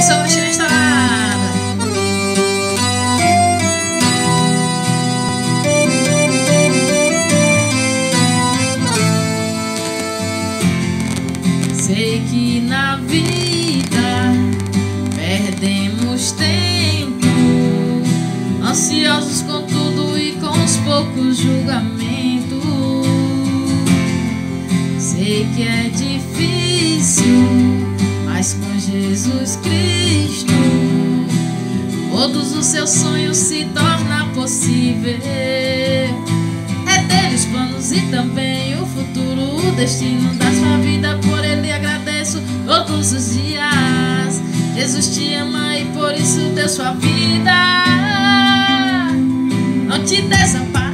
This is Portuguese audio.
Sou Cristina Estrada. Sei que na vida perdemos tempo, ansiosos com tudo e com os poucos julgamentos. Sei que é difícil, mas com Jesus Cristo todos os seus sonhos se tornam possível. É dele os planos e também o futuro, o destino da sua vida. Por ele agradeço todos os dias. Jesus te ama e por isso deu sua vida. Não te desampare.